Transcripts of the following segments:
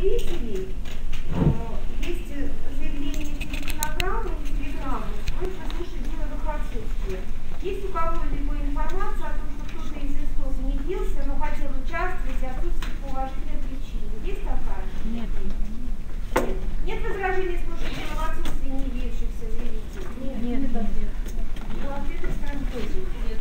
заявителей есть заявление телефонограммы и телеграммы. Просьба слушать дело в их отсутствии. Есть у кого-либо информация о том, что кто-то из листов не явился, но хотел участвовать и отсутствует по уважительной причине? Есть такая? Нет. Нет. Нет возражений слушать дело в отсутствии не явившихся заявителей? Нет. У ответной стороны тоже нет.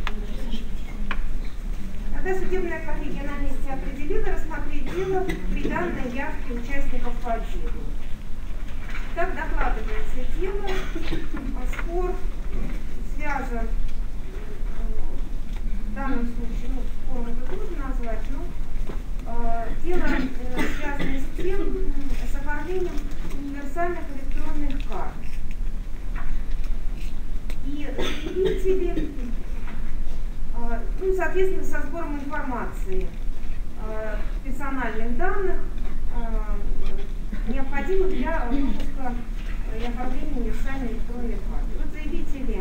Когда судебная коллегия на месте определила рассмотреть дело при данной явке участников по делу. Так докладывается дело. Спор связан в данном случае, спором это трудно назвать, но дело связано с тем, с оформлением универсальных электронных карт. И заявители, соответственно, со сбором информации персональных данных, необходимых для выпуска и оформления универсальной электронной карты. Вот заявители,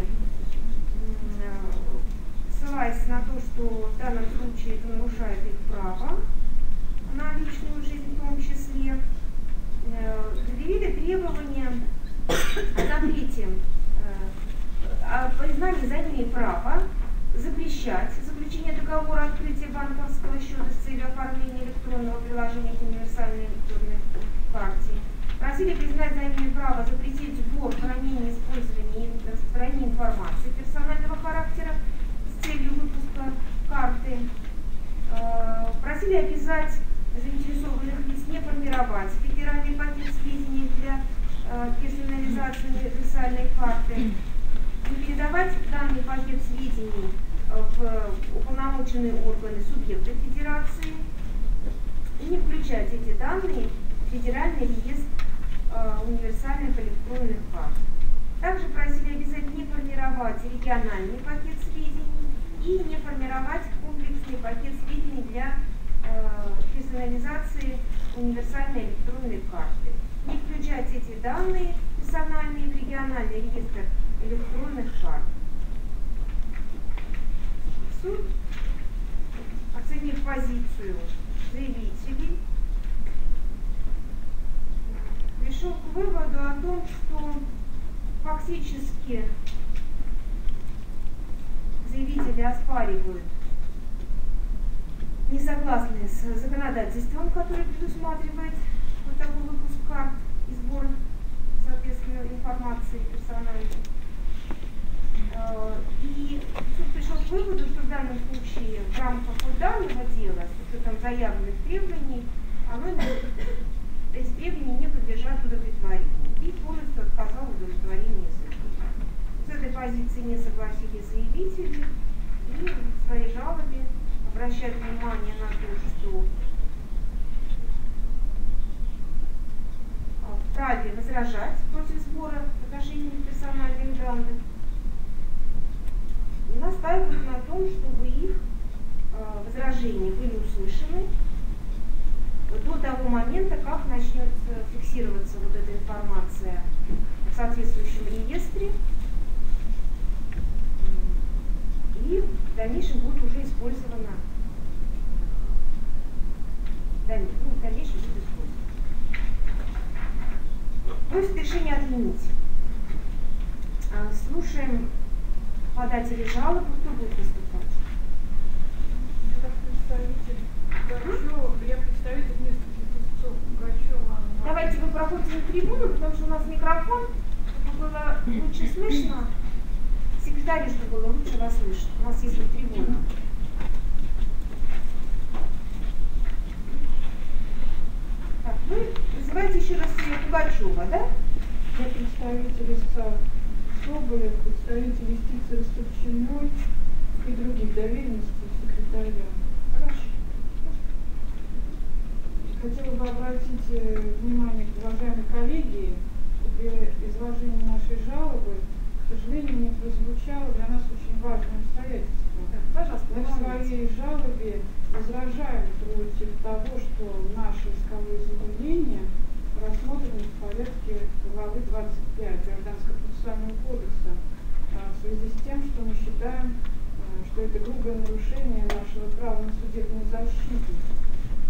ссылаясь на то, что в данном случае это нарушает их право на личную жизнь в том числе, заявили требования о запрете, о признании за ними права запрещать заключение договора открытия банковского счета с целью оформления электронного приложения к универсальной электронной карте. Просили признать за ними право запретить сбор, хранение, использование и распространение информации персонального характера с целью выпуска карты. Просили обязать заинтересованных лиц не формировать федеральный пакет сведений для персонализации универсальной карты, не передавать данный пакет сведений в уполномоченные органы субъекта федерации и не включать эти данные в федеральный реестр универсальных электронных карт. Также просили обязать не формировать региональный пакет сведений и не формировать комплексный пакет сведений для персонализации универсальной электронной карты. Не включать эти данные персональные в региональный реестр электронных карт. Суд, оценив позицию заявителей, пришел к выводу о том, что фактически заявители оспаривают, не согласны с законодательством, которое предусматривает вот такой выпуск карт и сбор, соответственно, информации персональной. И суд пришел к выводу, что в данном случае в рамках данного дела, с учетом заявленных требований, эти требования не подлежат удовлетворению и полностью отказал в удовлетворении суда. С этой позиции не согласились заявители и в своей жалобе обращают внимание на то, что вправе возражать против сбора отношений персональных данных и настаивают на том, чтобы их возражения были услышаны до того момента, как начнет фиксироваться вот эта информация в соответствующем реестре и в дальнейшем будет уже использована. В дальнейшем будет использована. Просит решение отменить. Слушаем подателя жалобы, кто будет выступать. Это представитель Горчева, я представитель нескольких истцов Горчева. Давайте вы проходите на трибуну, потому что у нас микрофон, чтобы было лучше слышно. Секретарю, чтобы было лучше вас слышно. У нас есть трибуна. Так, вы называете еще раз Пугачева, да? Я представитель истца Соболев, представитель истицы Ростовчиной и других доверенностей секретаря. Хорошо. Хотела бы обратить внимание к уважаемой коллегии, при изложении нашей жалобы, к сожалению, не прозвучало для нас очень важное обстоятельство. Пожалуйста, Мы в своей жалобе возражаем против того, что наши исковые заявления рассмотрены в порядке главы 25 Гражданского процессуального кодекса в связи с тем, что мы считаем, что это грубое нарушение нашего права на судебную защиту.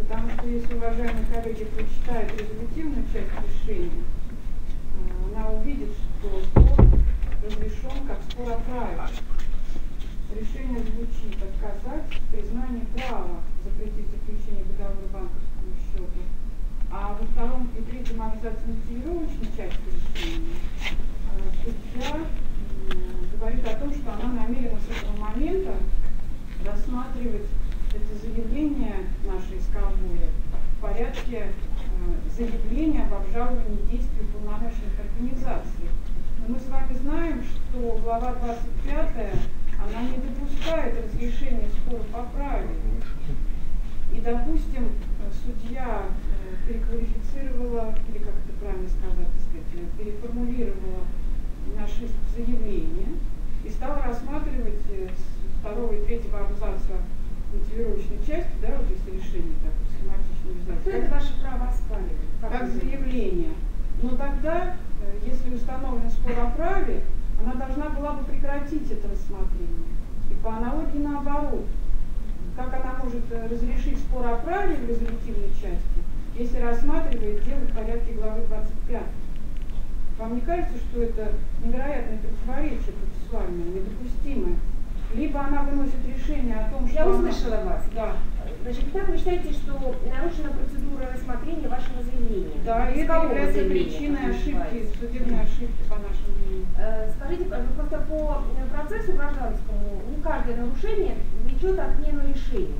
Потому что если уважаемые коллеги прочитают резолютивную часть решения, она увидит, что спор разрешен как спор о праве. Решение звучит: отказать в признании права запретить заключение договора банковскому счету. А во втором и третьем абзаце мотивировочной части решения судья говорит о том, что она намерена с этого момента рассматривать это заявление наше исковое в порядке заявления об обжаловании действий уполномоченных организаций. Но мы с вами знаем, что глава 25 она не допускает разрешения споров по праве. И, допустим, судья переквалифицировала, или как это правильно сказать, переформулировала наш иск в заявление и стала рассматривать с 2 и 3 абзаца мотивировочной части, да, вот если решение так схематично обязательно. Что это ваше право оспаривать? Как заявление. Но тогда, если установлен спор о праве, она должна была бы прекратить это рассмотрение. И по аналогии наоборот. Как она может разрешить спор о праве в резолютивной части, если рассматривает дело в порядке главы 25? Вам не кажется, что это невероятное противоречие процессуальное, недопустимое? Либо она выносит решение о том, что... Я услышала вас. Да. Значит, как вы считаете, что нарушена процедура рассмотрения вашего заявления? Да, и это является причиной ошибки, судебной ошибки, по нашему мнению. Скажите, просто по процессу гражданскому не каждое нарушение влечет отмену решения.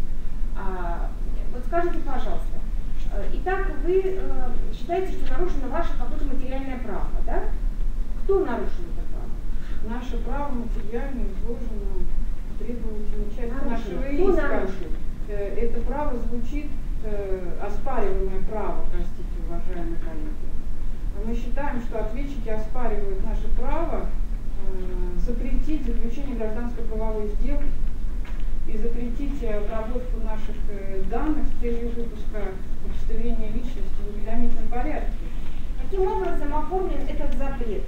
Вот скажите, пожалуйста, итак, вы считаете, что нарушено ваше какое-то материальное право, да? Кто нарушил это право? Наше право материально изложено в требовательной части нашего иска. Кто нарушил? Это право звучит, оспариваемое право, простите, уважаемые коллеги. Мы считаем, что ответчики оспаривают наше право запретить заключение гражданско-правовой сделки и запретить обработку наших данных с целью выпуска удостоверения личности в уведомительном порядке. Каким образом оформлен этот запрет?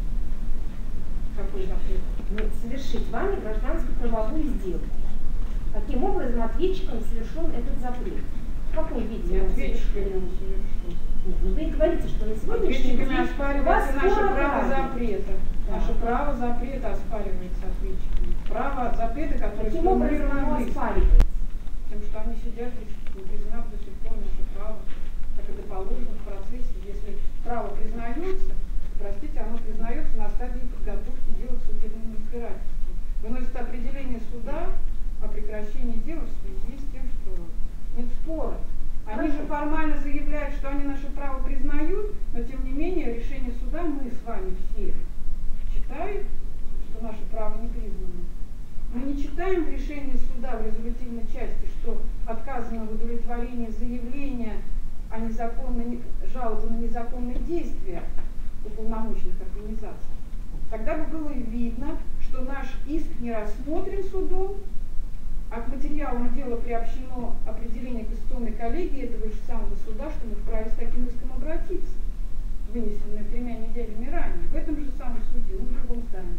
Какой запрет? Совершить вами гражданско-правовую сделку. Каким образом ответчиком совершен этот запрет? В каком виде? Не ответчиками он совершен. Вы говорите, что на сегодняшний день оспаривается наше право запрета. Наше право запрета оспаривается ответчиками. Право запрета, которое каким образом оно оспаривается? Тем, что они сидят и не признав до сих пор наше право, как это положено в процессе. Если право признается, простите, оно признается на стадии подготовки дела к судебному разбирательству. Выносит определение суда о прекращении дела в связи с тем, что нет спора. Они же формально заявляют, что они наше право признают, но тем не менее решение суда мы с вами все читаем, что наше право не признано. Мы не читаем решение суда в резолютивной части, что отказано в удовлетворении заявления о жалобы на незаконные действия уполномоченных организаций. Тогда бы было видно, что наш иск не рассмотрен судом, а к материалам дела приобщено определение конституционной коллегии этого же самого суда, что мы вправе с таким иском обратиться, вынесенное 3 неделями ранее, в этом же самом суде, но в другом здании.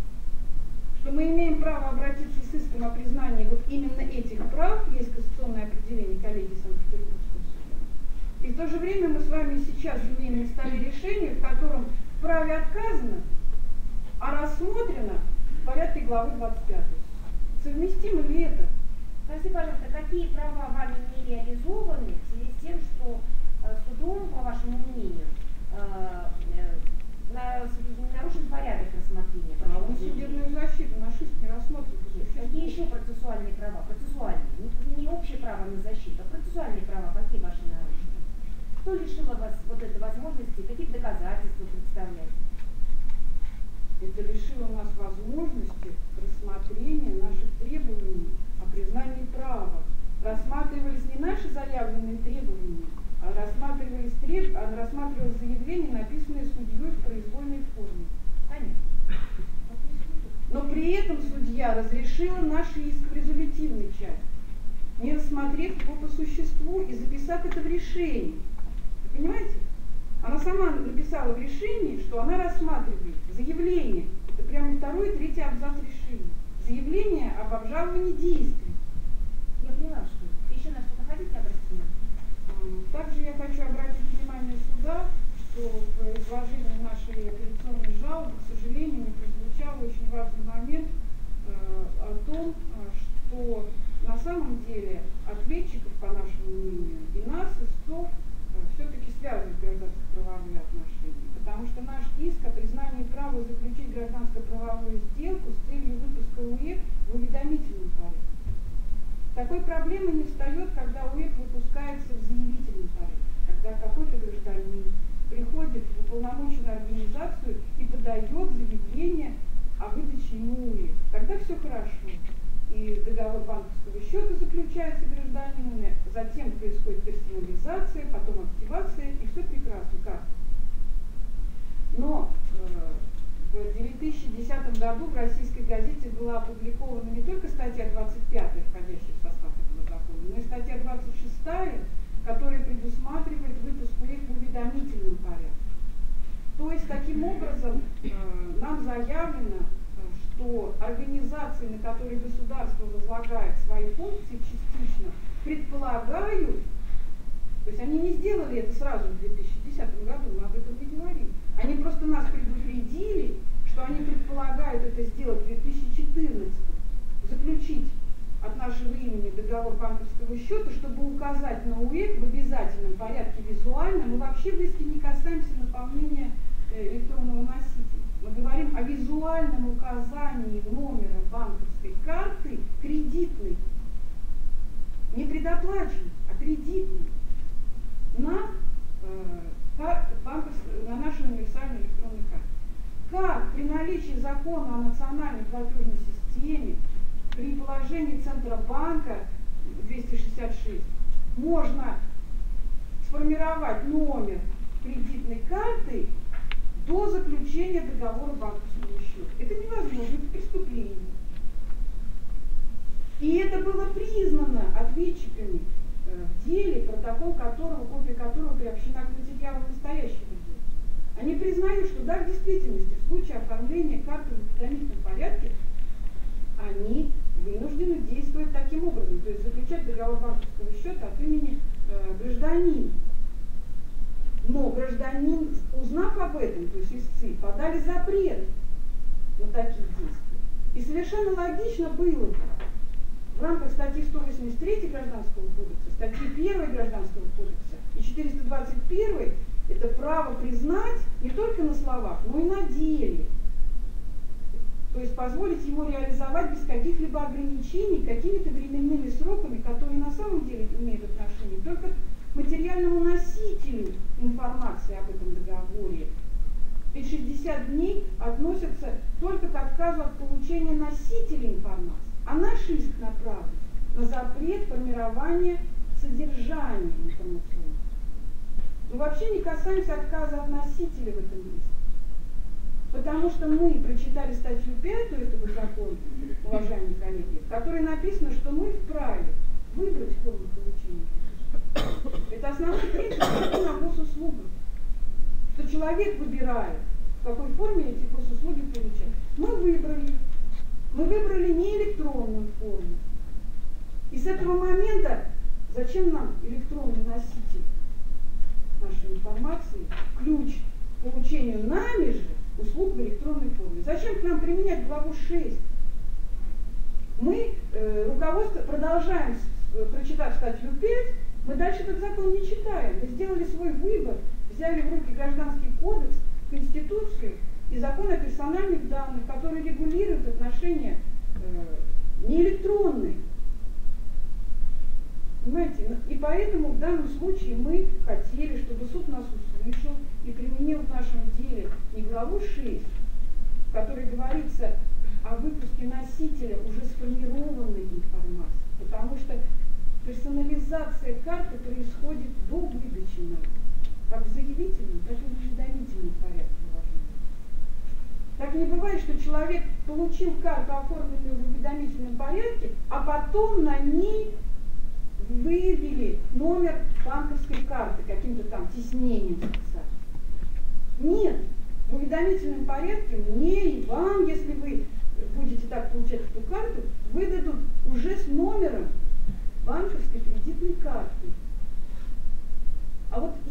Что мы имеем право обратиться с иском о признании вот именно этих прав, есть конституционное определение коллегии Санкт-Петербургского суда. И в то же время мы с вами сейчас имеем на столе решение, в котором вправе отказано, а рассмотрено в порядке главы 25. Совместимо ли это? Скажите, пожалуйста, какие права вами не реализованы в связи с тем, что судом, по вашему мнению, нарушен порядок рассмотрения? Право на судебную защиту, наш иск не рассмотрен. Какие еще процессуальные права? Процессуальные. Не общее право на защиту, а процессуальные права какие ваши нарушены? Кто лишил вас вот этой возможности, какие доказательства представлять? Это лишило нас возможности рассмотрения наших требований о признании права. Рассматривались не наши заявленные требования, а рассматривалось заявление, написанное судьей в произвольной форме. Понятно. Но при этом судья разрешила наш иск в резолютивной части, не рассмотрев его по существу и записав это в решении. Вы понимаете? Она сама написала в решении, что она рассматривает заявление, это прямо 2 и 3 абзац решения, заявление об обжаловании действий. Я поняла, что еще на что-то хотите обратиться? Также я хочу обратить внимание суда, что в изложении нашей апелляционной жалобы, к сожалению, не прозвучал очень важный момент о том, что на самом деле ответчиков, по нашему мнению, и нас, истцов, все-таки связывают гражданско-правовые отношения. Потому что наш иск о признании права заключить гражданско-правовую сделку с целью выпуска УЕК в уведомительном порядке. Такой проблемы не встает, когда УЕК выпускается в заявительном порядке, когда какой-то гражданин приходит в уполномоченную организацию и подает заявление о выдаче ему УЕК. Тогда все хорошо. И договор банковского счета заключается гражданином, затем происходит персонализация, потом активация, и все прекрасно. Как? Но в 2010 году в российской газете была опубликована не только статья 25, входящая в состав этого закона, но и статья 26, которая предусматривает выпуск УЕК в уведомительном порядке. То есть, таким образом, нам заявлено, что организации, на которые государство возлагает свои функции частично, предполагают, то есть они не сделали это сразу в 2010 году, мы об этом не говорим, они просто нас предупредили, что они предполагают это сделать в 2014, заключить от нашего имени договор банковского счета, чтобы указать на УЕК в обязательном порядке визуально. Мы вообще в иске не касаемся наполнения электронного носителя. Мы говорим о визуальном указании номера банковской карты кредитной, не предоплаченной, а кредитной, на нашу универсальную электронную карту. Как при наличии закона о национальной платежной системе, при положении Центробанка 266, можно сформировать номер кредитной карты до заключения договора банковского счета? Это невозможно, это преступление. И это было признано ответчиками в деле, протокол которого, копия которого приобщена к материалам настоящего дела. Они признают, что да, в действительности, в случае оформления карты в уведомительном порядке, они вынуждены действовать таким образом, то есть заключать договор банковского счета от имени гражданина. Но гражданин, узнав об этом, то есть истцы, подали запрет на такие действия. И совершенно логично было бы в рамках статьи 183 Гражданского кодекса, статьи 1 Гражданского кодекса и 421 это право признать не только на словах, но и на деле. То есть позволить ему реализовать без каких-либо ограничений, какими-то временными сроками, которые на самом деле имеют отношение только к материальному носителю информации об этом договоре. Ведь 60 дней относятся только к отказу от получения носителя информации. А наш иск направлен на запрет формирования содержания информационного. Мы вообще не касаемся отказа от носителя в этом иске. Потому что мы прочитали статью 5 этого закона, уважаемые коллеги, в которой написано, что мы вправе выбрать форму получения. Это основной принцип закона о госуслугах. Что человек выбирает, в какой форме эти госуслуги получать. Мы выбрали не электронную форму. И с этого момента, зачем нам электронный носитель нашей информации, ключ к получению нами же услуг в электронной форме? Зачем к нам применять главу 6? Мы, руководство, продолжаем, прочитав статью 5, мы дальше этот закон не читаем. Мы сделали свой выбор, взяли в руки Гражданский кодекс, Конституцию и закон о персональных данных, который регулирует отношения не электронные. Понимаете? И поэтому в данном случае мы хотели, чтобы суд нас услышал и применил в нашем деле не главу 6, в которой говорится о выпуске носителя уже сформированной информации, потому что персонализация карты происходит до выдачи нам, как в заявительном, так и в уведомительном порядке. Так не бывает, что человек получил карту, оформленную в уведомительном порядке, а потом на ней вывели номер банковской карты каким-то там тиснением специальным. Нет, в уведомительном порядке мне и вам, если вы будете так получать эту карту, выдадут уже с номером банковской кредитной карты.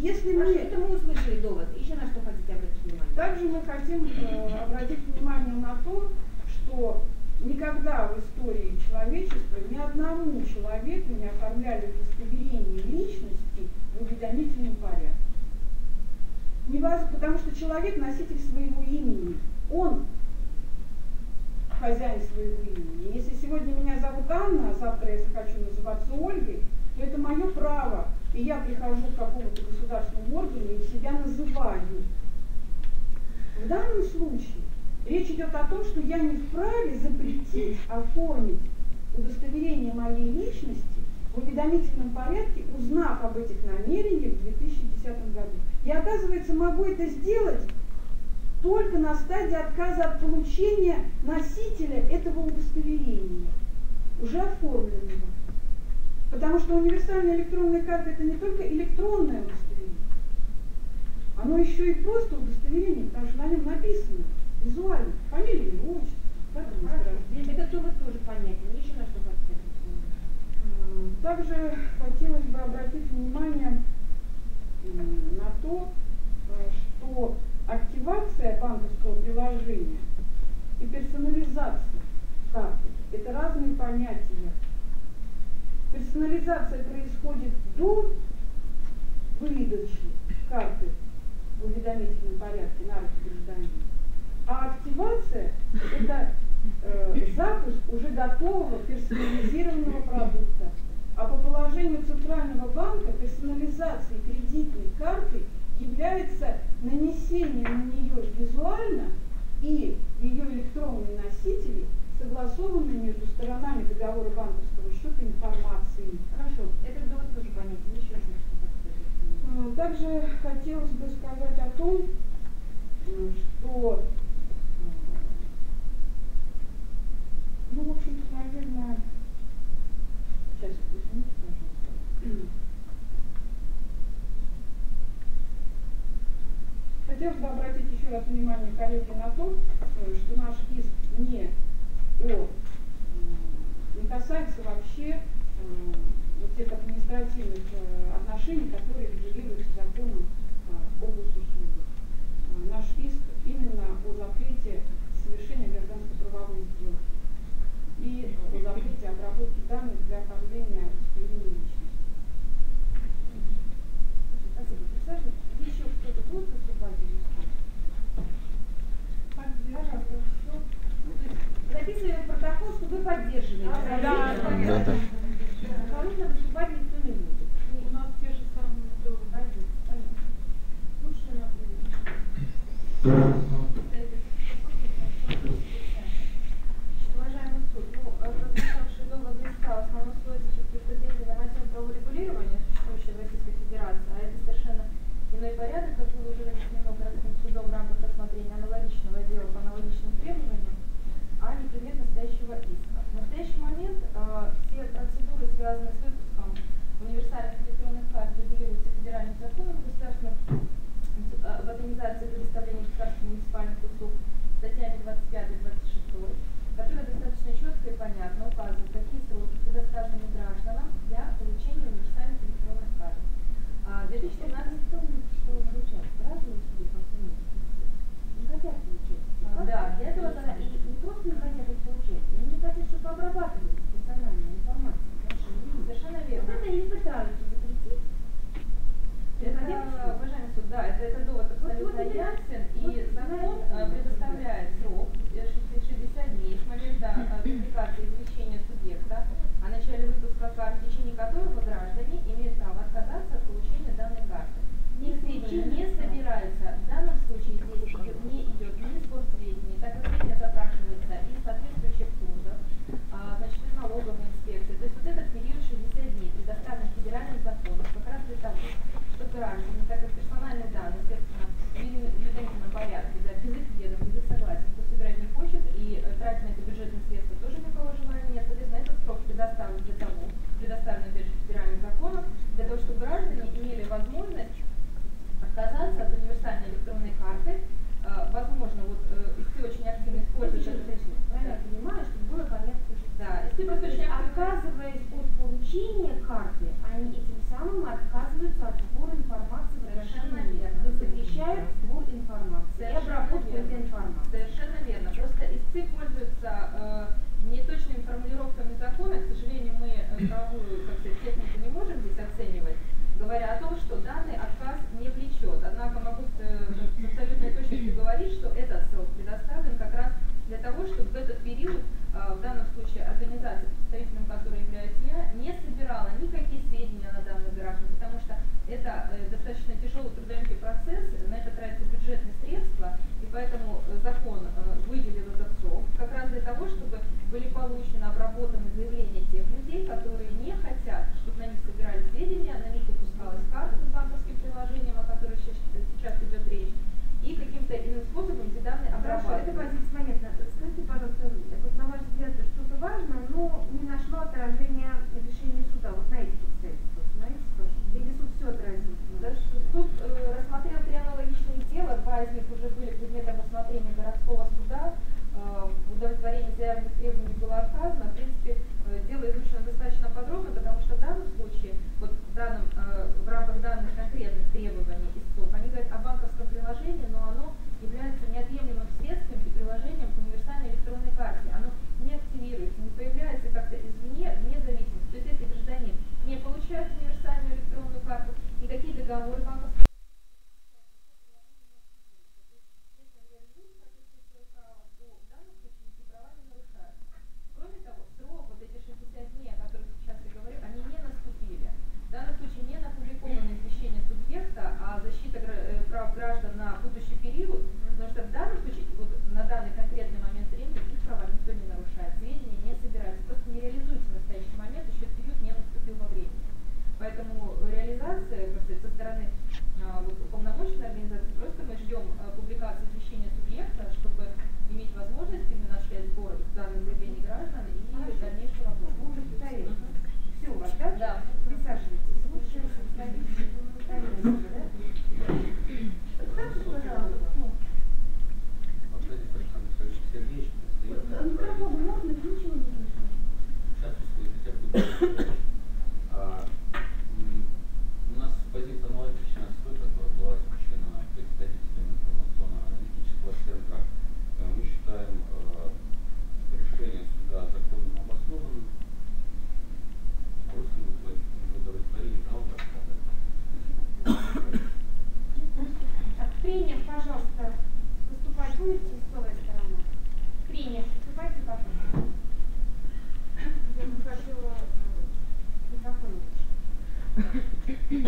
если это мы услышали довод. Еще на что хотите обратить внимание? Также мы хотим обратить внимание на то, что никогда в истории человечества ни одному человеку не оформляли удостоверение личности в уведомительном порядке. Потому что человек носитель своего имени. Он хозяин своего имени. Если сегодня меня зовут Анна, а завтра я захочу называться Ольгой, то это мое право. И я прихожу к какому-то государственному органу и себя называю. В данном случае речь идет о том, что я не вправе запретить оформить удостоверение моей личности в уведомительном порядке, узнав об этих намерениях в 2010 году. Я, оказывается, могу это сделать только на стадии отказа от получения носителя этого удостоверения, уже оформленного. Потому что универсальная электронная карта — это не только электронное удостоверение, оно еще и просто удостоверение, потому что на нем написано визуально фамилия, имя, отчество, дата рождения. Это тоже понятно. Еще на что хотите? Также хотелось бы обратить внимание на то, что активация банковского приложения и персонализация карты – это разные понятия. Персонализация происходит до выдачи карты в уведомительном порядке на руки гражданина, а активация – это запуск уже готового персонализированного продукта. А по положению Центрального банка персонализация кредитной карты является нанесением на нее визуально и ее электронные носители согласованные между сторонами договора банковского счета информации. Хорошо, этот довод тоже понятен. Еще что-то. Также хотелось бы сказать о том, что, ну, в общем-то, наверное, сейчас, извините, пожалуйста. Хотелось бы обратить еще раз внимание коллеги на то, что наш иск не касается вообще вот тех административных отношений, которые регулируются законом об госуслугах. Наш иск именно о запрете совершения гражданско-правовой сделки и о запрете обработки данных для оформления удостоверения личности. Спасибо. Присаживайтесь. Еще кто-то будет выступать или что? Пожалуйста. Записываем протокол, что вы поддерживаете. Да. Дополнительно выступать никто не будет. У нас те же самые позиции. Лучше на Уважаемый суд, прозвучавшие доводы иска основной свойства все-таки нормативно-правового регулирования, существующего в Российской Федерации, а это совершенно иной порядок, как было уже разъяснено городским судом в рамках рассмотрения аналогичного дела по аналогичным требованиям, а не предмет настоящего иска. В настоящий момент все процедуры, связанные с выпуском универсальных электронных карт, регулируются федеральным законом государственных об организации предоставления государственных муниципальных услуг статьями 25-26, которые достаточно четко и понятно указывают, какие сроки предоставлены гражданам для получения универсальных электронных карт. 2017 что получать? Разные суды по всему не хотят получать. Да, для этого и не просто не хотят их получать, они не хотят, чтобы обрабатывалась персональная информация. Совершенно верно. Вот это они пытаются запретить. Уважаемый суд, да, это довод абсолютно ясен, и закон предоставляет срок 60 дней с момента публикации извещения субъекта о начале выпуска карт, в течение которого граждане имеют право отказаться от получения данной карты. Их речи не собирается. В данном случае здесь не идет ни сбор сведений, так как сведения запрашиваются из соответствующих служб, значит, из налоговой инспекции. То есть вот этот период 60 дней предоставлен федеральным законом как раз для того, чтобы граждане, так как персональные данные, естественно, в уведомительном порядке, да, без их ведома, без их согласия, кто собирать не хочет и тратить на это бюджетные средства тоже никого желания нет. Соответственно, этот срок предоставлен для того, предоставлен опять же федеральным законом, для того, чтобы граждане имели возможность отказаться от универсальной электронной карты. Возможно, вот ты очень активно используешь это. Правильно понимаю, чтобы было понятно, что да, если просто очень отказываясь от получения карты, они этим самым отказываются от сбора информации в случае организация, представителем которой являюсь я, не собирала никакие сведения на данных граждан, потому что это достаточно тяжелый трудоемкий процесс, на это тратятся бюджетные средства, и поэтому закон выделил этот срок как раз для того, чтобы были получены, обработаны заявления тех людей, которые не хотят, чтобы на них собирали сведения, на них выпускалась карта с банковским приложением, о которой сейчас идет речь, и каким-то иным способом эти данные обрабатывают. Это позиция понятна. Скажите, пожалуйста, вот на ваш взгляд что-то важно, но не нашло отражения в решении суда. Вот на этих обстоятельствах, знаете, или суд все отразил? Суд рассмотрел 3 аналогичных дела, 2 из них уже были предметом рассмотрения городского суда. Удовлетворение заявленных требований было отказано. В принципе, дело изучено достаточно подробно, потому что в данном случае, вот в рамках данных конкретных требований истцов, они говорят о банковском приложении, но оно является неотъемлемым средством и приложением к универсальной электронной карте. Оно не активируется, не появляется как-то извне, вне зависимости. То есть, если гражданин не получает универсальную электронную карту, никакие договоры банковского прав граждан на будущий период, потому что в данном случае, вот на данный конкретный момент времени, их права никто не нарушает, сведения не собираются, просто не реализуются в настоящий момент, еще период не наступил во времени. Поэтому реализация, как сказать, со стороны уполномоченной организации, просто мы ждем публикации извещения субъекта, чтобы иметь возможность именно осуществлять сбор данных заявлений граждан и дальнейшую работу. Все у вас, да? Да. Присаживайтесь. Слушаем, микрофон можно, ничего не слышно. Сейчас услышите, я буду. У нас позиция аналогичная с той, которая была озвучена представителем информационно-аналитического центра. Мы считаем решение суда законным обоснованным. Просим удовлетворить жалобы. Принят, пожалуйста, выступать будете, истцовая сторона? Принят, выступайте, пожалуйста. Я бы хотела Микрофон лучше.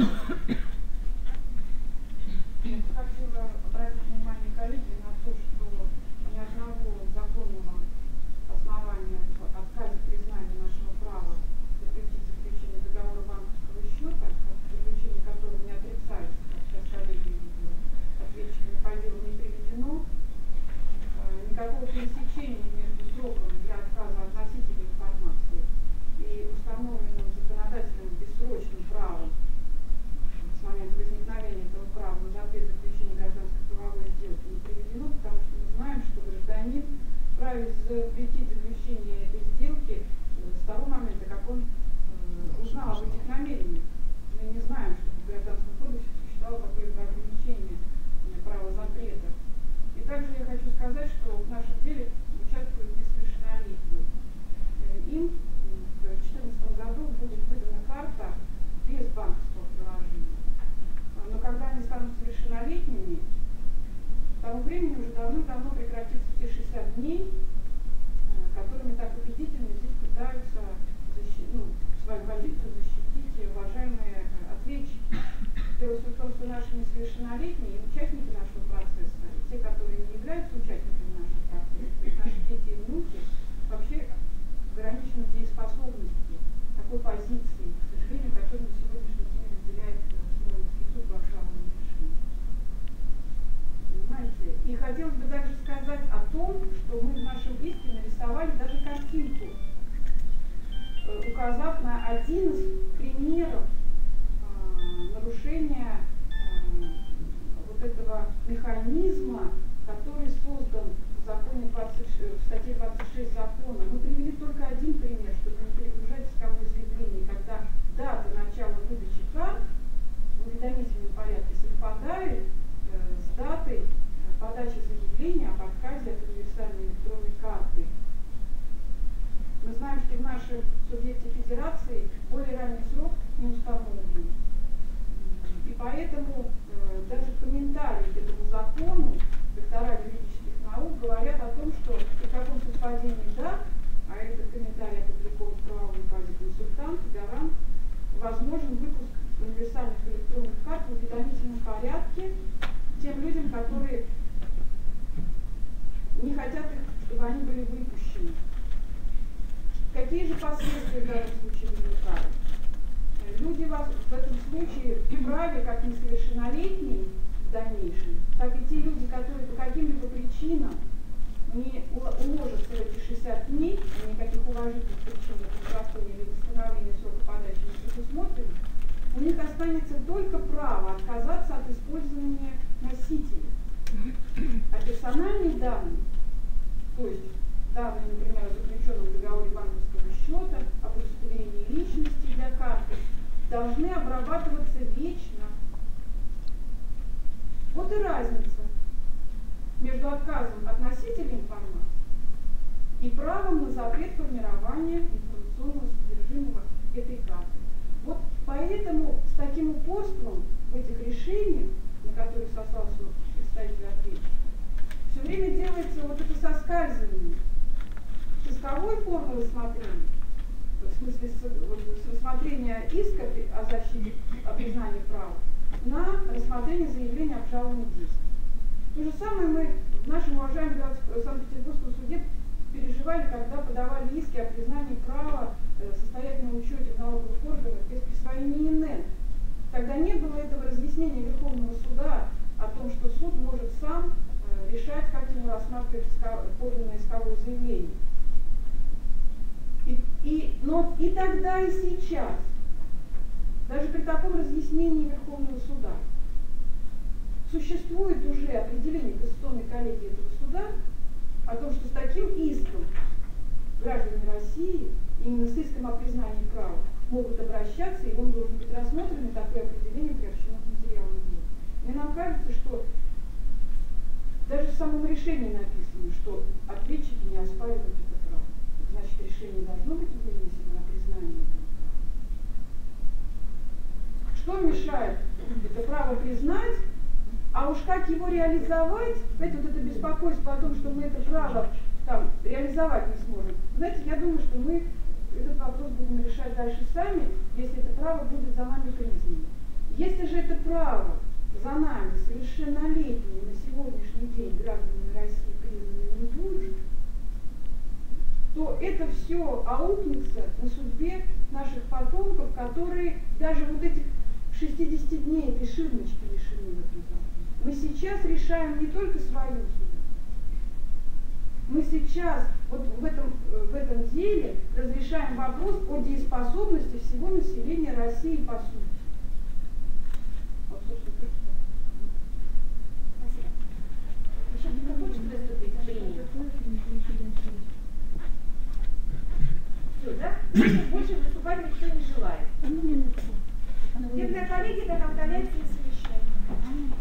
Я бы хотела обратить внимание коллеги на то, что ни одного законного основания в отказе признания нашего права запретить заключение договора банковского счета, заключение которого не отрицается, как сейчас коллеги ответчиками по делу не приведено, никакого пересечения между сроком для отказа относительной информации и установленным законодателем бессрочным правом с момента возникновения этого права на запрет заключения гражданской правовой сделки не приведено, потому что мы знаем, что гражданин вправе запретить заключение этой сделки с того момента, как он узнал об этих намерениях. Мы не знаем, что в Гражданском кодексе существовало какое-то ограничение права запрета. И также я хочу сказать, что в нашем деле участвуют несовершеннолетние. Им в 2014 году будет выдана карта без банковского приложения. Но когда они станут совершеннолетними, к тому времени уже давно прекратятся те 60 дней, которыми так убедительно здесь пытаются свою позицию защитить уважаемые ответчики. Дело в том, что наши несовершеннолетние участники нашего процесса, и те, которые не являются участниками нашего процесса, то есть наши дети и внуки, вообще ограничены дееспособностью такой позиции, к сожалению, которую на сегодняшний день разделяет Смоленский суд в обжалованном решении. Понимаете? И хотелось бы также сказать о том, что мы в нашем иске нарисовали даже картинку, указав на один из примеров нарушения вот этого механизма, который создан в законе в статье 26 закона. Мы привели только один пример, чтобы не перегружать исковое заявление, когда дата начала выдачи карт в уведомительном порядке совпадает с датой подачи заявления об отказе от универсальной электронной карты. Мы знаем, что в нашем субъекте федерации более ранний срок не установлен. И поэтому даже комментарии к этому закону доктора юридических наук говорят о том, что при каком совпадении дат, а это исполнительном порядке тем людям, которые не хотят, чтобы они были выпущены. Какие же последствия в данном случае возникают? Люди вас в этом случае вправе, как несовершеннолетние в дальнейшем, так и те люди, которые по каким-либо причинам не уложатся в эти 60 дней, никаких уважительных причин для прекращения или восстановления срока подачи не предусмотрено, у них останется только право отказаться от использования носителя. А персональные данные, то есть данные, например, о заключенном договоре банковского счета, об удостоверении личности для карты, должны обрабатываться вечно. Вот и разница между отказом от носителя информации и правом на запрет формирования информационного содержимого этой карты. Вот поэтому с таким упорством в этих решениях, на которых сослался представитель ответчика, все время делается вот это соскальзывание с исковой формы рассмотрения, в смысле с рассмотрения иска о защите, о признании права, на рассмотрение заявления об обжаловании действий. То же самое мы в нашем уважаемом Санкт-Петербургском суде переживали, когда подавали иски о признании права состоятельного учета в налоговых органах без присвоения ИНН. Когда не было этого разъяснения Верховного суда о том, что суд может сам решать, как ему рассматривать подлинное исковое заявление. Но и тогда, и сейчас, даже при таком разъяснении Верховного суда, существует уже определение Конституционной коллегии этого суда о том, что с таким иском граждане России, именно с иском о признании права, могут обращаться, и он должен быть рассмотрен, и такое определение приобщено к материалам дела. Мне нам кажется, что даже в самом решении написано, что ответчики не оспаривают это право. Значит, решение должно быть вынесено о признании этого права. Что мешает это право признать, а уж как его реализовать, знаете, вот это беспокойство о том, что мы это право там реализовать не сможем. Знаете, я думаю, что мы этот вопрос будем решать дальше сами, если это право будет за нами признано. Если же это право за нами, совершеннолетними на сегодняшний день гражданами России признано не будет, то это все аукнется на судьбе наших потомков, которые даже вот этих 60 дней этой ширмочки лишены в этом законе. Мы сейчас решаем не только свою судьбу. Мы сейчас вот в этом деле разрешаем вопрос о дееспособности всего населения России по сути. Вот, собственно, то, что... Спасибо. Еще кто хочет выступить? Все, да? Больше выступать никто не желает. Судебная коллегия так удаляется на совещание.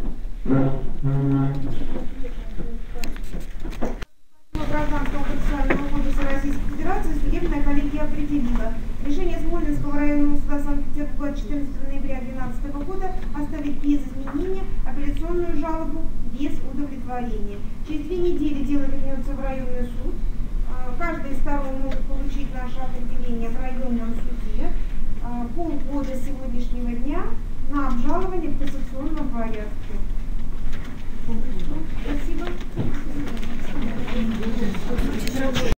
Гражданского процессуального кодекса Российской Федерации судебная коллегия определила решение Смольнинского районного суда Санкт-Петербурга 14 ноября 2012 года оставить без изменения апелляционную жалобу без удовлетворения. Через 2 недели дело вернется в районный суд. Каждая из сторон может получить наше определение в районном суде.